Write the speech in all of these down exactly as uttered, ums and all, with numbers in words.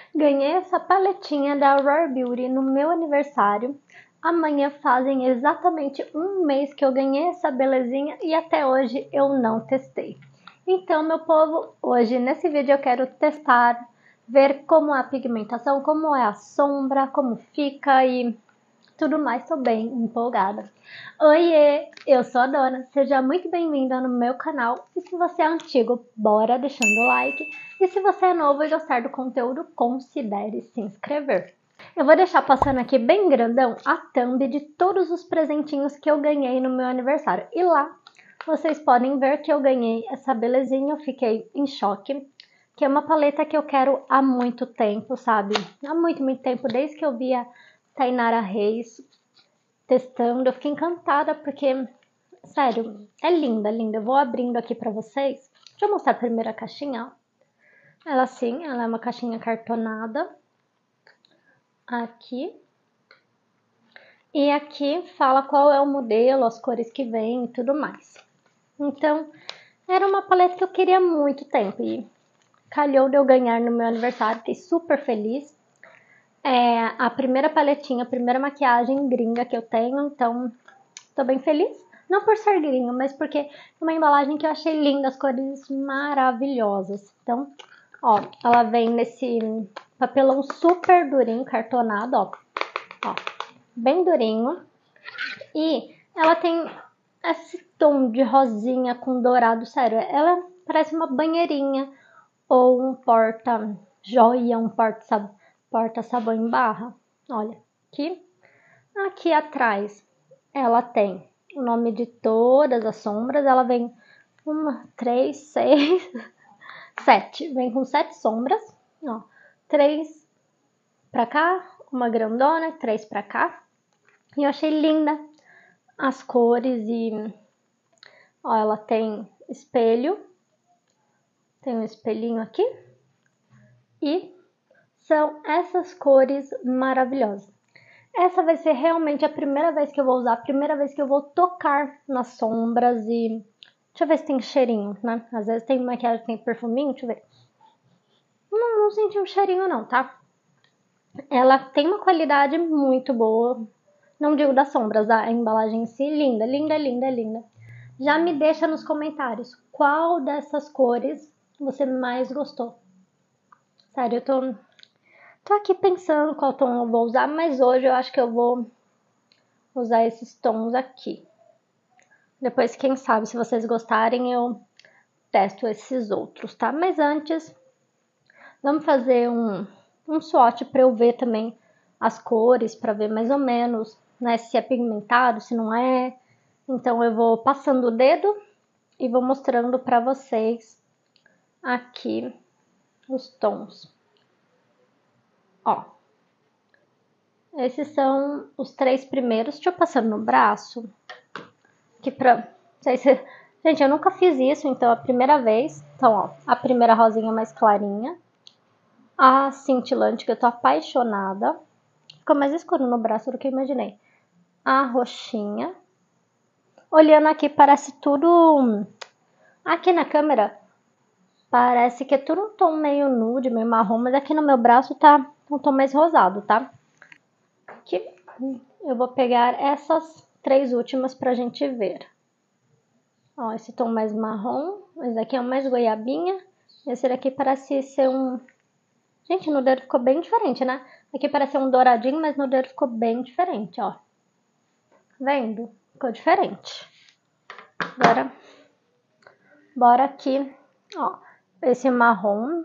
Ganhei essa paletinha da Rare Beauty no meu aniversário. Amanhã fazem exatamente um mês que eu ganhei essa belezinha e até hoje eu não testei. Então, meu povo, hoje nesse vídeo eu quero testar, ver como é a pigmentação, como é a sombra, como fica e tudo mais. Tô bem empolgada. Oiê, eu sou a Dona, seja muito bem-vinda no meu canal. E se você é antigo, bora deixando o like. E se você é novo e gostar do conteúdo, considere se inscrever. Eu vou deixar passando aqui bem grandão a thumb de todos os presentinhos que eu ganhei no meu aniversário. E lá vocês podem ver que eu ganhei essa belezinha, eu fiquei em choque. Que é uma paleta que eu quero há muito tempo, sabe? Há muito, muito tempo, desde que eu vi a Tainara Reis testando. Eu fiquei encantada porque, sério, é linda, linda. Eu vou abrindo aqui pra vocês. Deixa eu mostrar a primeira caixinha, ó. Ela sim, ela é uma caixinha cartonada. Aqui. E aqui fala qual é o modelo, as cores que vem e tudo mais. Então, era uma paleta que eu queria há muito tempo e calhou de eu ganhar no meu aniversário. Fiquei super feliz. É a primeira paletinha, a primeira maquiagem gringa que eu tenho, então tô bem feliz. Não por ser gringa, mas porque é uma embalagem que eu achei linda, as cores maravilhosas. Então, ó, ela vem nesse papelão super durinho, cartonado, ó. Ó, bem durinho. E ela tem esse tom de rosinha com dourado, sério. Ela parece uma banheirinha ou um porta-joia, um porta-sabão. Porta-sabão em barra. Olha, aqui. Aqui atrás ela tem o nome de todas as sombras. Ela vem uma, três, seis, sete. Vem com sete sombras. Ó, três pra cá, uma grandona, três pra cá. E eu achei linda as cores e... Ó, ela tem espelho. Tem um espelhinho aqui. E... são essas cores maravilhosas. Essa vai ser realmente a primeira vez que eu vou usar, a primeira vez que eu vou tocar nas sombras e... Deixa eu ver se tem cheirinho, né? Às vezes tem maquiagem que tem perfuminho, deixa eu ver. Não, não senti um cheirinho não, tá? Ela tem uma qualidade muito boa. Não digo das sombras, a embalagem em si, linda, linda, linda, linda. Já me deixa nos comentários qual dessas cores você mais gostou. Sério, eu tô... Tô aqui pensando qual tom eu vou usar, mas hoje eu acho que eu vou usar esses tons aqui. Depois, quem sabe, se vocês gostarem, eu testo esses outros, tá? Mas antes, vamos fazer um, um swatch para eu ver também as cores, para ver mais ou menos, né, se é pigmentado, se não é. Então, eu vou passando o dedo e vou mostrando para vocês aqui os tons. Ó. Esses são os três primeiros. Deixa eu passar no braço. Aqui pra... Se... Gente, eu nunca fiz isso, então é a primeira vez. Então, ó, a primeira rosinha mais clarinha. A cintilante, que eu tô apaixonada. Ficou mais escuro no braço do que eu imaginei. A roxinha. Olhando aqui, parece tudo... Aqui na câmera, parece que é tudo um tom meio nude, meio marrom. Mas aqui no meu braço tá um tom mais rosado, tá? Aqui eu vou pegar essas três últimas pra gente ver. Ó, esse tom mais marrom, esse daqui é o mais goiabinha, esse daqui parece ser um... Gente, no dedo ficou bem diferente, né? Aqui parece ser um douradinho, mas no dedo ficou bem diferente, ó. Vendo? Ficou diferente. Agora, bora aqui, ó, esse marrom.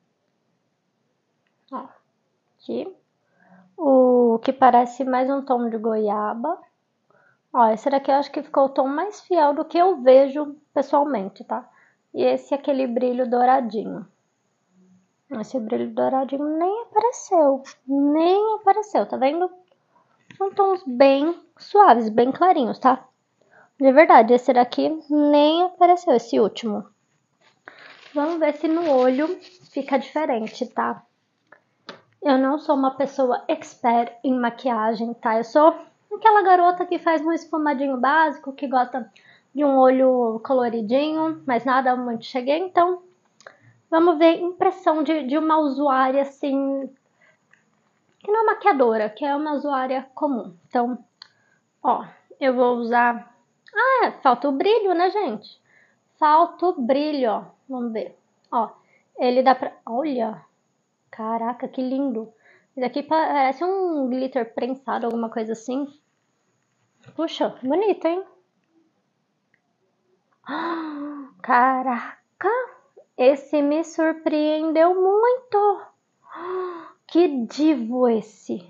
Ó, aqui. O que parece mais um tom de goiaba. Ó, esse daqui eu acho que ficou o tom mais fiel do que eu vejo pessoalmente, tá? E esse é aquele brilho douradinho. Esse brilho douradinho nem apareceu. Nem apareceu, tá vendo? São tons bem suaves, bem clarinhos, tá? De verdade, esse daqui nem apareceu, esse último. Vamos ver se no olho fica diferente, tá? Eu não sou uma pessoa expert em maquiagem, tá? Eu sou... aquela garota que faz um esfumadinho básico, que gosta de um olho coloridinho, mas nada muito cheguei, então Vamos ver impressão de, de uma usuária assim, que não é maquiadora, que é uma usuária comum. Então, ó, eu vou usar... Ah, falta o brilho, né, gente? Falta o brilho, ó. Vamos ver. Ó, ele dá pra... Olha, caraca, que lindo. Isso aqui parece um glitter prensado, alguma coisa assim. Puxa, bonito, hein? Caraca, esse me surpreendeu muito. Que divo esse.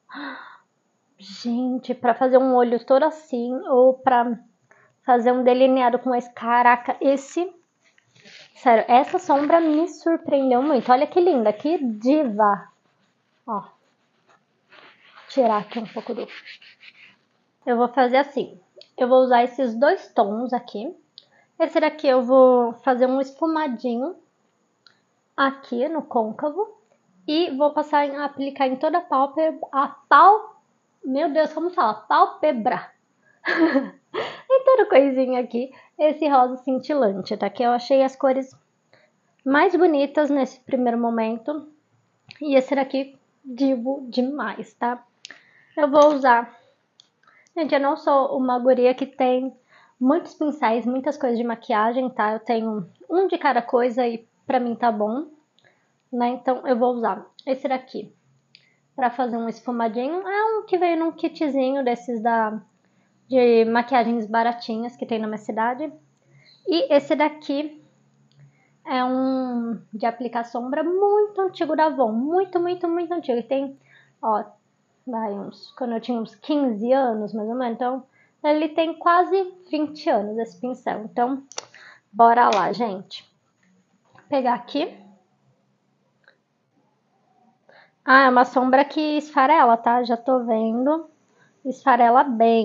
Gente, pra fazer um olho todo assim, ou pra fazer um delineado com esse... Caraca, esse... Sério, essa sombra me surpreendeu muito. Olha que linda, que diva. Ó, tirar aqui um pouco do... Eu vou fazer assim. Eu vou usar esses dois tons aqui. Esse daqui eu vou fazer um esfumadinho aqui no côncavo. E vou passar a aplicar em toda a pálpebra. A pal... Meu Deus, como fala? Pálpebra. Em toda coisinha aqui. Esse rosa cintilante, tá? Que eu achei as cores mais bonitas nesse primeiro momento. E esse daqui, divo demais, tá? Eu vou usar... Gente, eu não sou uma guria que tem muitos pincéis, muitas coisas de maquiagem, tá? Eu tenho um de cada coisa e pra mim tá bom, né? Então eu vou usar esse daqui pra fazer um esfumadinho. É um que veio num kitzinho desses da... de maquiagens baratinhas que tem na minha cidade. E esse daqui é um de aplicar sombra muito antigo da Avon. Muito, muito, muito antigo. E tem, ó, vai uns... Quando eu tinha uns quinze anos, mais ou menos. Então, ele tem quase vinte anos, esse pincel. Então, bora lá, gente. Vou pegar aqui. Ah, é uma sombra que esfarela, tá? Já tô vendo. Esfarela bem.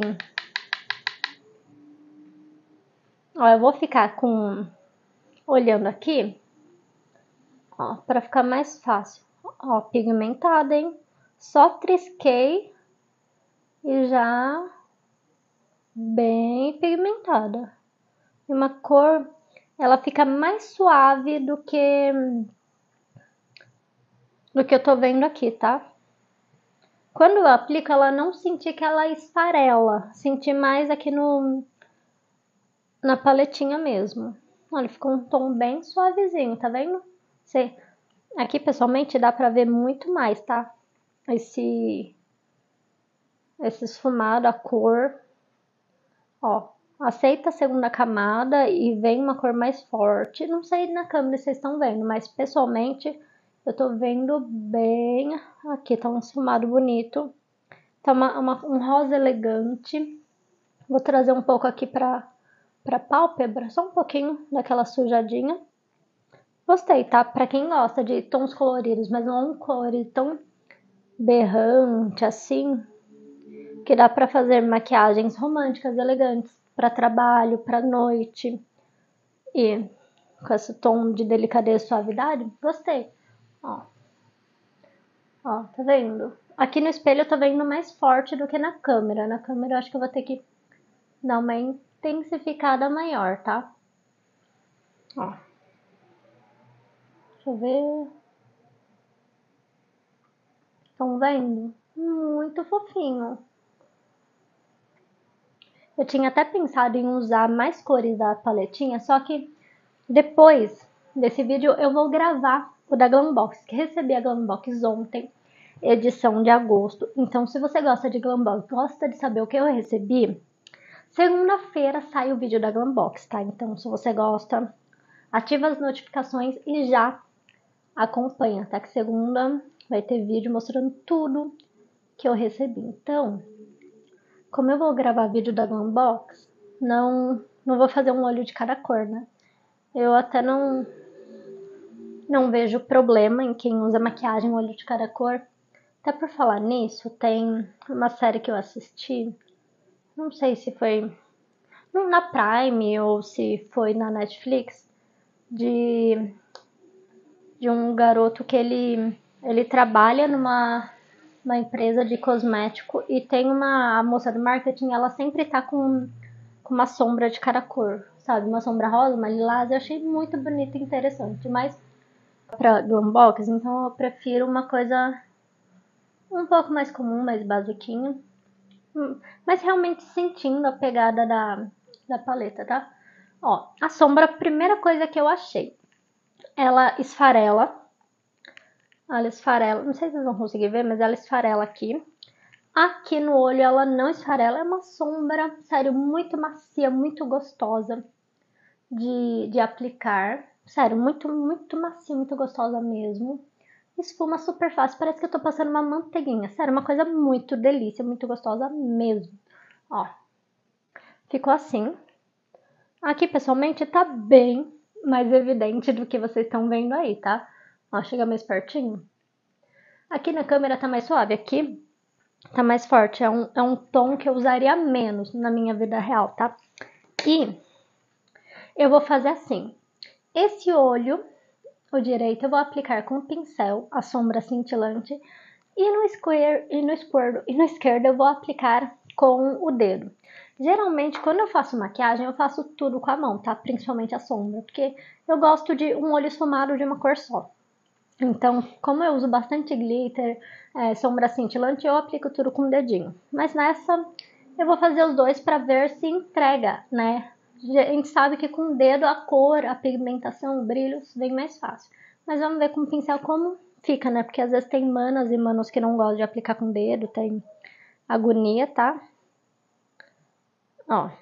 Ó, eu vou ficar com... olhando aqui, ó, pra ficar mais fácil. Ó, pigmentada, hein? Só trisquei e já bem pigmentada. E uma cor, ela fica mais suave do que do que eu tô vendo aqui, tá? Quando eu aplico, ela não senti que ela esfarela. Senti mais aqui no na paletinha mesmo. Olha, ficou um tom bem suavezinho, tá vendo? Você, aqui pessoalmente dá pra ver muito mais, tá? Esse, esse esfumado, a cor. Ó, aceita a segunda camada e vem uma cor mais forte. Não sei na câmera se vocês estão vendo, mas pessoalmente eu tô vendo bem. Aqui tá um esfumado bonito. Tá uma, uma, um rosa elegante. Vou trazer um pouco aqui pra... pra pálpebra, só um pouquinho daquela sujadinha. Gostei, tá? Pra quem gosta de tons coloridos, mas não um colorido tão berrante assim, que dá pra fazer maquiagens românticas, elegantes, pra trabalho, pra noite, e com esse tom de delicadeza e suavidade, gostei. Ó, ó, tá vendo? Aqui no espelho eu tô vendo mais forte do que na câmera. Na câmera eu acho que eu vou ter que dar uma intensificada maior, tá? Ó. Deixa eu ver. Estão vendo? Muito fofinho. Eu tinha até pensado em usar mais cores da paletinha, só que depois desse vídeo eu vou gravar o da Glambox, que recebi a Glambox ontem, edição de agosto. Então, se você gosta de Glambox, gosta de saber o que eu recebi, segunda-feira sai o vídeo da Glambox, tá? Então, se você gosta, ativa as notificações e já acompanha, tá? Que segunda vai ter vídeo mostrando tudo que eu recebi. Então, como eu vou gravar vídeo da Glambox, não, não vou fazer um olho de cada cor, né? Eu até não, não vejo problema em quem usa maquiagem um olho de cada cor. Até por falar nisso, tem uma série que eu assisti, não sei se foi na Prime ou se foi na Netflix, de, de um garoto que ele, ele trabalha numa uma empresa de cosmético e tem uma a moça do marketing, ela sempre tá com, com uma sombra de cada cor, sabe? Uma sombra rosa, uma lilás, eu achei muito bonita e interessante, mas Pra glam box, então eu prefiro uma coisa um pouco mais comum, mais basiquinha. Mas realmente sentindo a pegada da, da paleta, tá? Ó, a sombra, a primeira coisa que eu achei. Ela esfarela. Ela esfarela, não sei se vocês vão conseguir ver, mas ela esfarela aqui. Aqui no olho ela não esfarela, é uma sombra, sério, muito macia, muito gostosa de, de aplicar. Sério, muito, muito macia, muito gostosa mesmo. Esfuma super fácil, parece que eu tô passando uma manteiguinha. Sério, uma coisa muito delícia, muito gostosa mesmo. Ó, ficou assim. Aqui, pessoalmente, tá bem mais evidente do que vocês estão vendo aí, tá? Ó, chega mais pertinho. Aqui na câmera tá mais suave, aqui tá mais forte. É um, é um tom que eu usaria menos na minha vida real, tá? E eu vou fazer assim. Esse olho, o direito, eu vou aplicar com o pincel a sombra cintilante. E no, square, e, no esquerdo, e no esquerdo eu vou aplicar com o dedo. Geralmente, quando eu faço maquiagem, eu faço tudo com a mão, tá? Principalmente a sombra, porque eu gosto de um olho esfumado de uma cor só. Então, como eu uso bastante glitter, é, sombra cintilante, eu aplico tudo com o dedinho. Mas nessa, eu vou fazer os dois para ver se entrega, né? A gente sabe que com o dedo a cor, a pigmentação, o brilho vem mais fácil. Mas vamos ver com o pincel como fica, né? Porque às vezes tem manas e manos que não gostam de aplicar com o dedo, tem agonia, tá? Ó.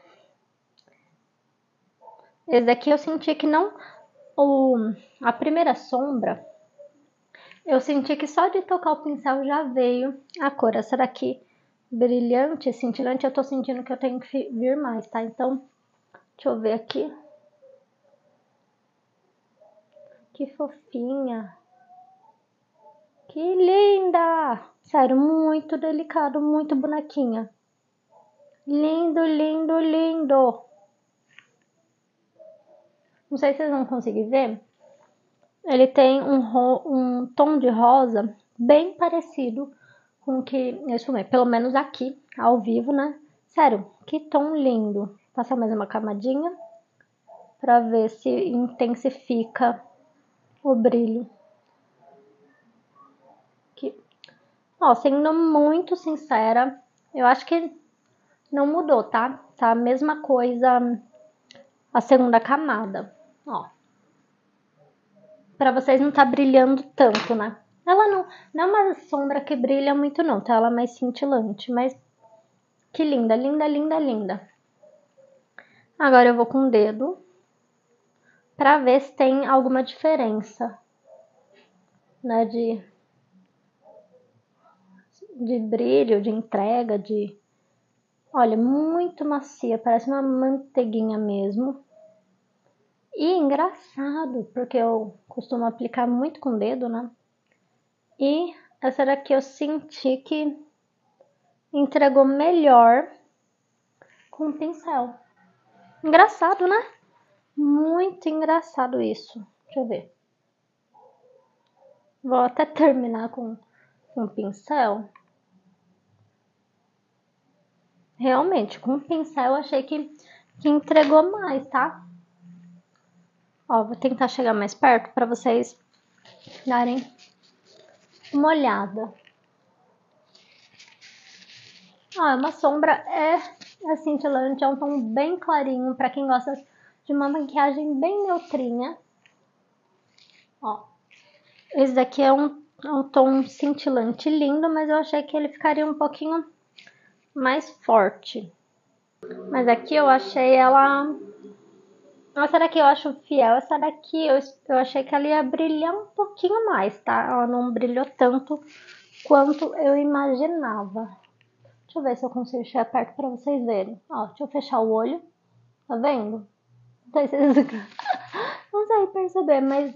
Esse daqui eu senti que não... O, a primeira sombra, eu senti que só de tocar o pincel já veio a cor. Essa daqui, brilhante, cintilante, eu tô sentindo que eu tenho que vir mais, tá? Então, deixa eu ver aqui. Que fofinha. Que linda! Sério, muito delicado, muito bonequinha. Lindo, lindo, lindo. Não sei se vocês vão conseguir ver. Ele tem um, um tom de rosa bem parecido com o que eu esfumei. Pelo menos aqui, ao vivo, né? Sério, que tom lindo. Vou passar mais uma camadinha pra ver se intensifica o brilho. Aqui. Ó, sendo muito sincera, eu acho que não mudou, tá? Tá a mesma coisa a segunda camada, ó. Pra vocês não tá brilhando tanto, né? Ela não, não é uma sombra que brilha muito não, tá? Ela é mais cintilante, mas que linda, linda, linda, linda. Agora eu vou com o dedo pra ver se tem alguma diferença, né? De, de brilho, de entrega, de... Olha, muito macia, parece uma manteiguinha mesmo. E engraçado, porque eu costumo aplicar muito com o dedo, né? E essa daqui eu senti que entregou melhor com o pincel. Engraçado, né? Muito engraçado isso. Deixa eu ver. Vou até terminar com, com o pincel. Realmente, com o pincel eu achei que, que entregou mais, tá? Ó, vou tentar chegar mais perto para vocês darem uma olhada. Ó, é uma sombra, é, é cintilante, é um tom bem clarinho para quem gosta de uma maquiagem bem neutrinha. Ó, esse daqui é um, é um tom cintilante lindo, mas eu achei que ele ficaria um pouquinho mais forte. Mas aqui eu achei ela... Essa daqui eu acho fiel, essa daqui eu, eu achei que ela ia brilhar um pouquinho mais, tá? Ela não brilhou tanto quanto eu imaginava. Deixa eu ver se eu consigo chegar perto pra vocês verem. Ó, deixa eu fechar o olho. Tá vendo? Não sei se vocês... Não sei perceber, mas...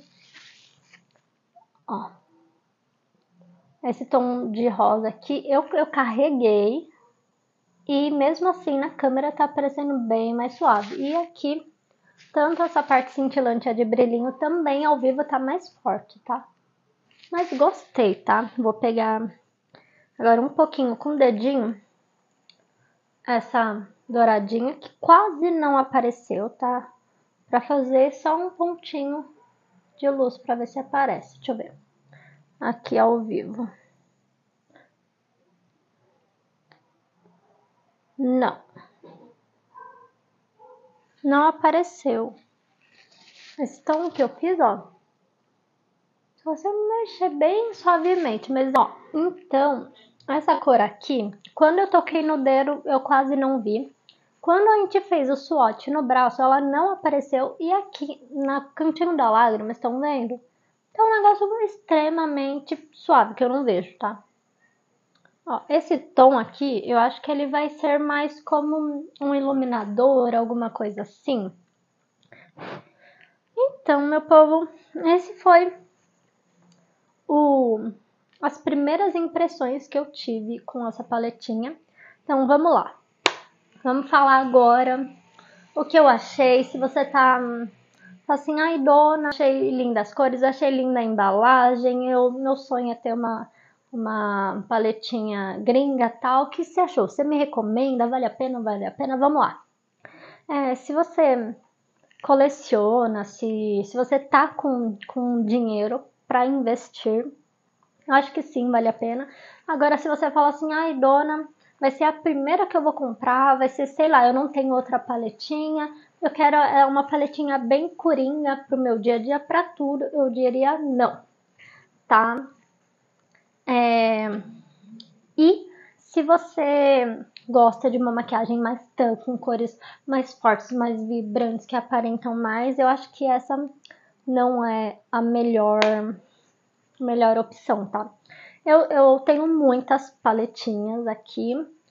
Ó. Esse tom de rosa aqui, eu, eu carreguei. E mesmo assim, na câmera tá parecendo bem mais suave. E aqui... Tanto essa parte cintilante, a de brilhinho, também ao vivo tá mais forte, tá? Mas gostei, tá? Vou pegar agora um pouquinho com o dedinho. Essa douradinha que quase não apareceu, tá? Pra fazer só um pontinho de luz pra ver se aparece. Deixa eu ver. Aqui ao vivo. Não. Não apareceu. Esse tom que eu fiz, ó. Se você mexer bem suavemente, mas ó, então, essa cor aqui, quando eu toquei no dedo, eu quase não vi. Quando a gente fez o swatch no braço, ela não apareceu. E aqui, na cantinho da lágrima, estão vendo? É um negócio extremamente suave, que eu não vejo, tá? Ó, esse tom aqui, eu acho que ele vai ser mais como um iluminador, alguma coisa assim. Então, meu povo, esse foi o, as primeiras impressões que eu tive com essa paletinha. Então, vamos lá. Vamos falar agora o que eu achei. Se você tá, tá assim, ai, dona, achei lindas as cores, achei linda a embalagem. Eu, meu sonho é ter uma, uma paletinha gringa tal. O que você achou? Você me recomenda? Vale a pena? Vale a pena? Vamos lá. É, se você coleciona, se, se você tá com, com dinheiro para investir, eu acho que sim, vale a pena. Agora, se você fala assim, ai, dona, vai ser a primeira que eu vou comprar, vai ser, sei lá, eu não tenho outra paletinha, eu quero é, uma paletinha bem coringa pro meu dia a dia, pra tudo, eu diria não, tá? É... E se você gosta de uma maquiagem mais tan, com cores mais fortes, mais vibrantes, que aparentam mais, eu acho que essa não é a melhor, melhor opção, tá? Eu, eu tenho muitas paletinhas aqui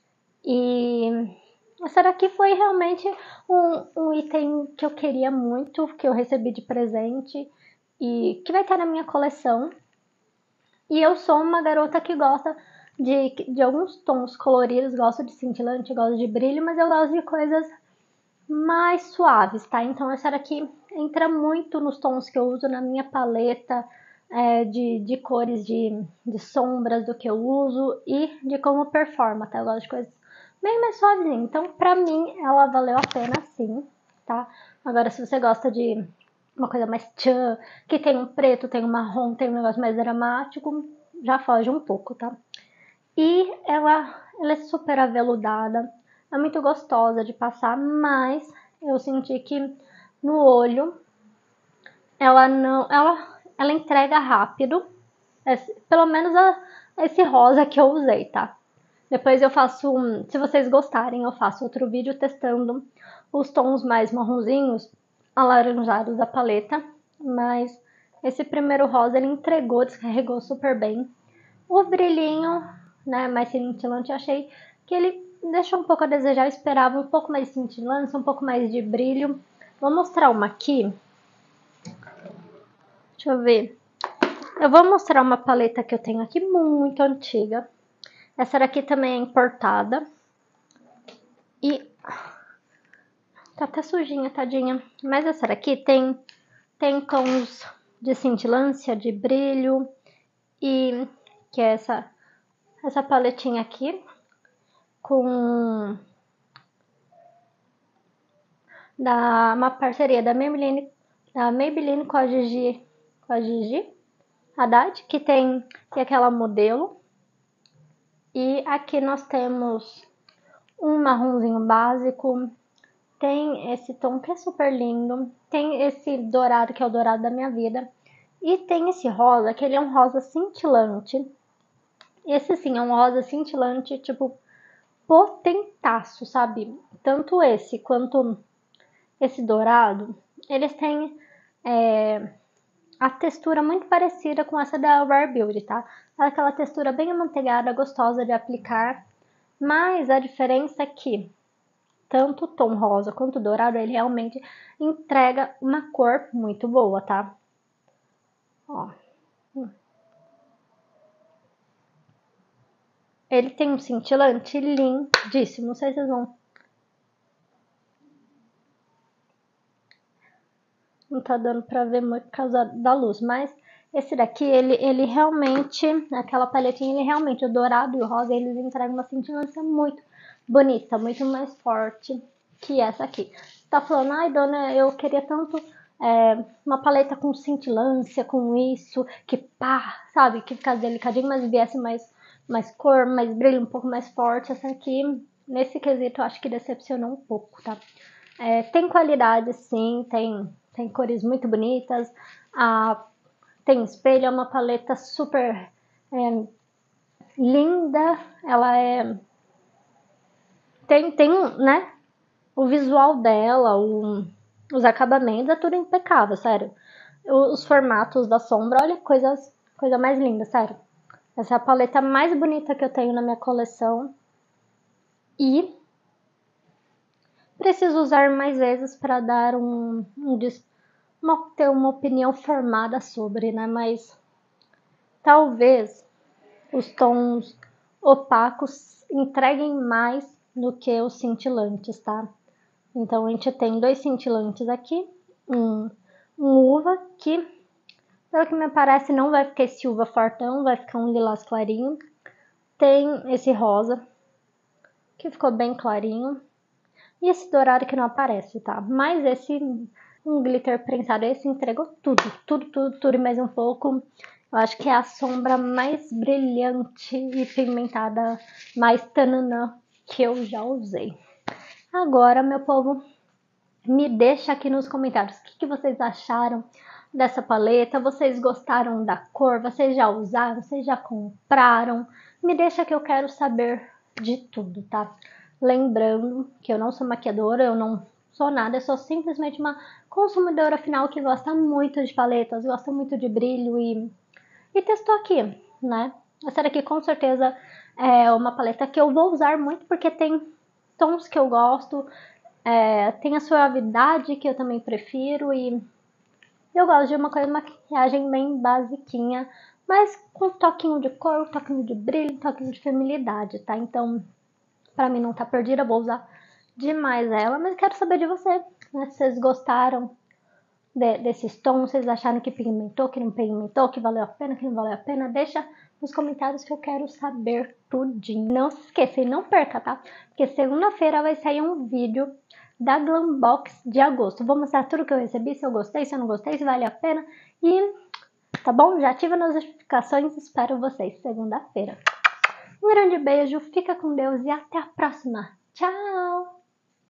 e essa daqui foi realmente um, um item que eu queria muito, que eu recebi de presente e que vai estar na minha coleção. E eu sou uma garota que gosta de, de alguns tons coloridos, gosto de cintilante, gosto de brilho, mas eu gosto de coisas mais suaves, tá? Então essa daqui entra muito nos tons que eu uso na minha paleta, é, de, de cores de, de sombras do que eu uso e de como performa, tá? Eu gosto de coisas bem mais suavezinhas. Então, pra mim, ela valeu a pena sim, tá? Agora, se você gosta de uma coisa mais tchan, que tem um preto, tem um marrom, tem um negócio mais dramático, já foge um pouco, tá? E ela, ela é super aveludada, é muito gostosa de passar, mas eu senti que no olho ela não, ela, ela entrega rápido, esse, pelo menos a, esse rosa que eu usei, tá? Depois eu faço, um, se vocês gostarem, eu faço outro vídeo testando os tons mais marronzinhos, alaranjados da paleta, mas esse primeiro rosa ele entregou, descarregou super bem. O brilhinho, né, mais cintilante, eu achei que ele deixou um pouco a desejar, eu esperava um pouco mais de cintilância, um pouco mais de brilho. Vou mostrar uma aqui. Deixa eu ver. Eu vou mostrar uma paleta que eu tenho aqui muito antiga. Essa daqui também é importada. E tá até sujinha, tadinha. Mas essa daqui tem, tem tons de cintilância, de brilho. E que é essa, essa paletinha aqui. Com da, uma parceria da Maybelline, da Maybelline com a Gigi, com a Gigi Haddad, que tem, tem aquela modelo. E aqui nós temos um marronzinho básico, tem esse tom que é super lindo, tem esse dourado que é o dourado da minha vida, e tem esse rosa, que ele é um rosa cintilante. Esse sim é um rosa cintilante, tipo, potentaço, sabe? Tanto esse quanto esse dourado, eles têm é, a textura muito parecida com essa da Rare Beauty, tá? Aquela textura bem amanteigada, gostosa de aplicar, mas a diferença é que tanto o tom rosa quanto o dourado, ele realmente entrega uma cor muito boa, tá? Ó. Ele tem um cintilante lindíssimo, não sei se vocês vão... Não tá dando pra ver muito por causa da luz, mas esse daqui, ele, ele realmente, aquela paletinha, ele realmente, o dourado e o rosa, eles entregam uma cintilância muito bonita, muito mais forte que essa aqui. Tá falando, ai dona, eu queria tanto é, uma paleta com cintilância, com isso, que pá, sabe, que ficasse delicadinho, mas viesse mais, mais cor, mais brilho, um pouco mais forte. Essa aqui, nesse quesito, eu acho que decepcionou um pouco, tá? É, tem qualidade, sim, tem, tem cores muito bonitas, a, tem espelho, é uma paleta super é, linda, ela é... Tem, tem, né, o visual dela, o, os acabamentos, é tudo impecável, sério. Os formatos da sombra, olha, coisas, coisa mais linda, sério. Essa é a paleta mais bonita que eu tenho na minha coleção. E preciso usar mais vezes para dar um, um uma, ter uma opinião formada sobre, né? Mas talvez os tons opacos entreguem mais do que os cintilantes, tá? Então a gente tem dois cintilantes aqui, um, um uva que, pelo que me parece, não vai ficar esse uva fortão, vai ficar um lilás clarinho. Tem esse rosa, que ficou bem clarinho. E esse dourado que não aparece, tá? Mas esse um glitter prensado, esse entregou tudo, tudo, tudo, tudo e mais um pouco. Eu acho que é a sombra mais brilhante e pigmentada, mais tananã que eu já usei. Agora, meu povo, me deixa aqui nos comentários o que, que vocês acharam dessa paleta. Vocês gostaram da cor? Vocês já usaram? Vocês já compraram? Me deixa que eu quero saber de tudo, tá? Lembrando que eu não sou maquiadora, eu não sou nada, eu sou simplesmente uma consumidora final que gosta muito de paletas, gosta muito de brilho e, e testou aqui, né? Essa daqui com certeza é uma paleta que eu vou usar muito porque tem tons que eu gosto, é, tem a suavidade que eu também prefiro e eu gosto de uma coisa de maquiagem bem basiquinha, mas com um toquinho de cor, um toquinho de brilho, um toquinho de feminilidade, tá? Então, pra mim não tá perdida, eu vou usar demais ela, mas quero saber de você, né? Se vocês gostaram de, desses tons, vocês acharam que pigmentou, que não pigmentou, que valeu a pena, que não valeu a pena, deixa nos comentários que eu quero saber tudinho. Não se esqueça e não perca, tá? Porque segunda-feira vai sair um vídeo da Glambox de agosto. Vou mostrar tudo que eu recebi, se eu gostei, se eu não gostei, se vale a pena. E, tá bom? Já ativa as notificações, espero vocês segunda-feira. Um grande beijo, fica com Deus e até a próxima. Tchau!